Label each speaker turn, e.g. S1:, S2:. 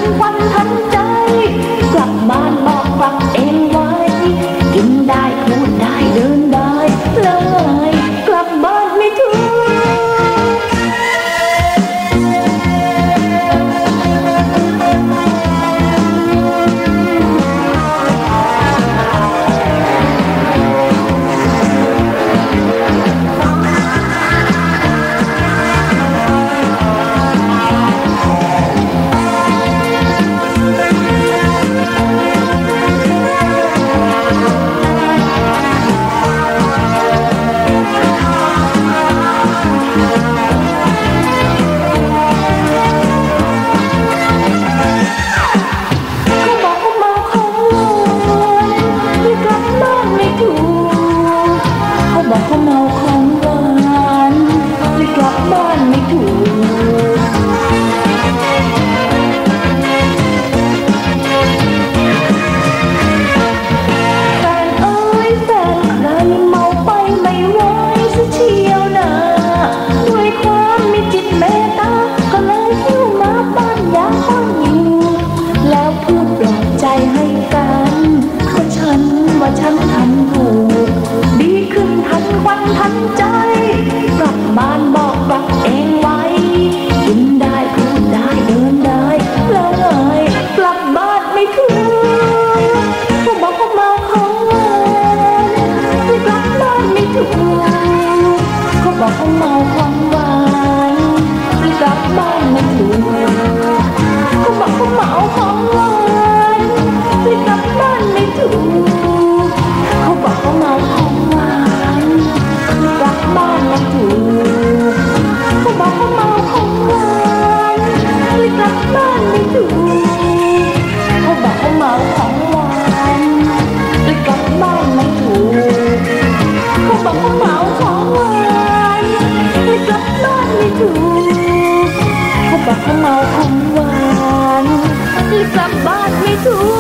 S1: ควันทันใจกลับบ้านบอกกลับเองไว้กินได้พูดได้เดินได้เลยกลับบ้านไม่ถูกเขาเมาของหวานเลยกลับบ้านไม่ถูกแฟนเอ้ยแฟนใครเมาไปไม่ไหวซะเชียวนะด้วยความมีจิตเมตตาก็เลยหิ้วมาบ้านอยากบ้านอยู่แล้วพูดปลอบใจให้กันว่าฉันทำถูกดีขึ้นทันควันทันใจกลับบ้านบอกกลับเองไว้กินได้พูดได้เดินได้แล้วเลยกลับบ้านไม่ถูกเขาบอกเขาเมาของหวานเลยกลับบ้านไม่ถูกเขาบอกเขาเมาของหวานเลยกลับบ้านไม่ถูกเขาบอกเขาเมาของหวานเลยกลับบ้านไม่ถูกเขาบอกเขาเมาของหวานเลยกลับบ้านไม่ถูกเขาบอกเขาเมาของหวานเลยกลับบ้านไม่ถูกเขาบอกเขาเมาของหวานเลยกลับบ้านไม่ถูกเขาบอกเขาเมาของหวานเลยกลับบ้านไม่ถูกเขาบอกเขาเมาของหวานเลยกลับบ้านไม่ถูก